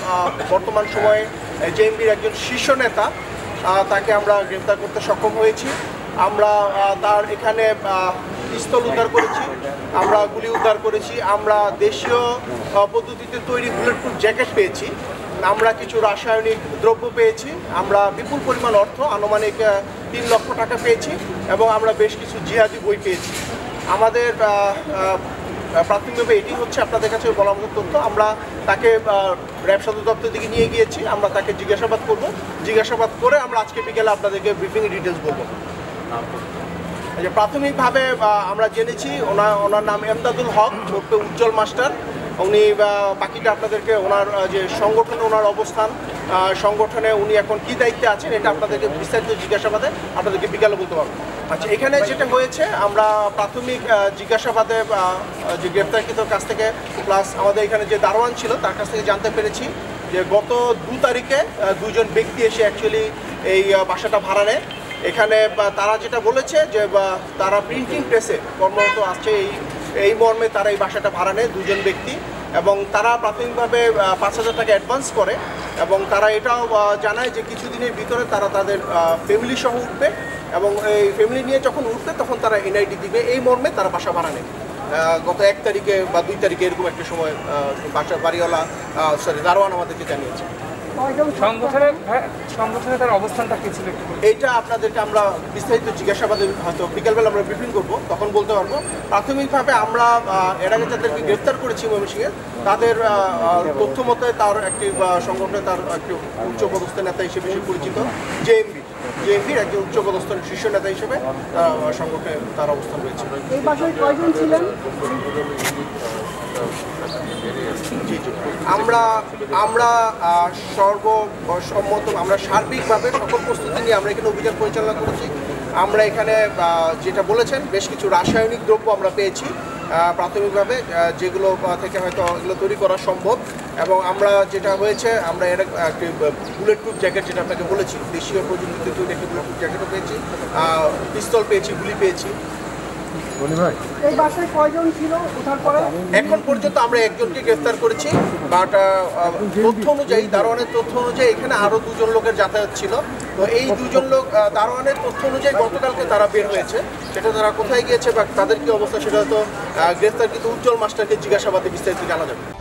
বর্তমান সময়ে জেএমবির একজন শীর্ষ নেতা, তাকে আমরা গ্রেফতার করতে সক্ষম হয়েছি। আমরা তার এখানে পিস্তল উদ্ধার করেছি, আমরা গুলি উদ্ধার করেছি, আমরা দেশীয় পদ্ধতিতে তৈরি বুলেট প্রুফ জ্যাকেট পেয়েছি, আমরা কিছু রাসায়নিক দ্রব্য পেয়েছি, আমরা বিপুল পরিমাণ অর্থ আনুমানিক 3 লক্ষ টাকা পেয়েছি এবং আমরা বেশ কিছু জিহাদি বই পেয়েছি। আমাদের প্রাথমিকভাবে এটি হচ্ছে আপনাদের কাছে বলার মতো তথ্য। আমরা তাকে র্যাব সদর দপ্তর দিকে নিয়ে গিয়েছি, আমরা তাকে জিজ্ঞাসাবাদ করব, জিজ্ঞাসাবাদ করে আমরা আজকে বিকেলে আপনাদেরকে ব্রিফিং ডিটেলস বলবো। প্রাথমিকভাবে আমরা জেনেছি ওনার নাম এমদাদুল হক ওরফে উজ্জ্বল মাস্টার। উনি বাকিটা আপনাদেরকে ওনার যে সংগঠনে ওনার অবস্থান, সংগঠনে উনি এখন কী দায়িত্বে আছেন এটা আপনাদেরকে বিস্তারিত জিজ্ঞাসাবাদে আপনাদেরকে বিকালে বলতে পারবো। আচ্ছা, এখানে যেটা হয়েছে আমরা প্রাথমিক জিজ্ঞাসাবাদে যে গ্রেফতারকৃতর কাছ থেকে প্লাস আমাদের এখানে যে দারোয়ান ছিল তার কাছ থেকে জানতে পেরেছি যে গত 2 তারিখে 2 জন ব্যক্তি এসে অ্যাকচুয়ালি এই বাসাটা ভাড়া নেয়। এখানে তারা যেটা বলেছে যে তারা প্রিন্টিং প্রেসে কর্মরত আছে, এই মর্মে তারা এই বাসাটা ভাড়া নেয় 2 জন ব্যক্তি, এবং তারা প্রাথমিকভাবে 5,000 টাকা অ্যাডভান্স করে এবং তারা এটাও জানায় যে কিছুদিনের ভিতরে তারা তাদের ফ্যামিলি সহ উঠবে এবং এই ফ্যামিলি নিয়ে যখন উঠবে তখন তারা এনআইডি দিবে, এই মর্মে তারা বাসা ভাড়া নেয়। গত 1 তারিখে বা 2 তারিখে এরকম একটা সময় বাড়িওয়ালা দারোয়ান আমাদেরকে জানিয়েছে। সংগঠনে তার অবস্থানটা কি ছিল এইটা আপনাদেরকে আমরা বিস্তারিত জিজ্ঞাসাবাদে হয়তো বিকালবেলা আমরা ব্রিফিং করবো, তখন বলতে পারবো। প্রাথমিকভাবে আমরা এর আগে যাদেরকে গ্রেফতার করেছি ময়মনসিংহে, তাদের তথ্য মতে তার একটি সংগঠনে তার একটি উচ্চপদস্থ নেতা হিসেবে পরিচিত, জেএমবির একজন উচ্চপদস্থ শীর্ষ নেতা হিসেবে সংগঠনে তার অবস্থান রয়েছে। এই বাসায় কয়জন ছিলেন? আমরা সর্বসম্মত আমরা সার্বিকভাবে সকল প্রস্তুতি নিয়ে আমরা এখানে অভিযান পরিচালনা করেছি। আমরা এখানে যেটা বলেছেন বেশ কিছু রাসায়নিক দ্রব্য আমরা পেয়েছি প্রাথমিকভাবে, যেগুলো থেকে হয়তো এগুলো তৈরি করা সম্ভব, এবং আমরা যেটা হয়েছে আমরা এর একটি বুলেট প্রুফ জ্যাকেট যেটা আপনাকে বলেছি, দেশীয় প্রযুক্তিতে তৈরি একটি বুলেট প্রুফ জ্যাকেটও পেয়েছি, পিস্তল পেয়েছি, গুলি পেয়েছি। এই বাসায় কয়জন ছিল ওঠার পরে? এখন পর্যন্ত আমরা একজনকে গ্রেফতার করেছি, বাট তথ্য অনুযায়ী দারোয়ানের তথ্য অনুযায়ী এখানে আরও 2 জন লোকের যাতায়াত ছিল। তো এই 2 জন লোক দারোয়ানের তথ্য অনুযায়ী গতকালকে তারা বের হয়েছে, সেটা তারা কোথায় গিয়েছে বা তাদের কী অবস্থা সেটা হয়তো গ্রেফতারকৃত উজ্জ্বল মাস্টারকে জিজ্ঞাসাবাদে বিস্তারিত জানা যাবে।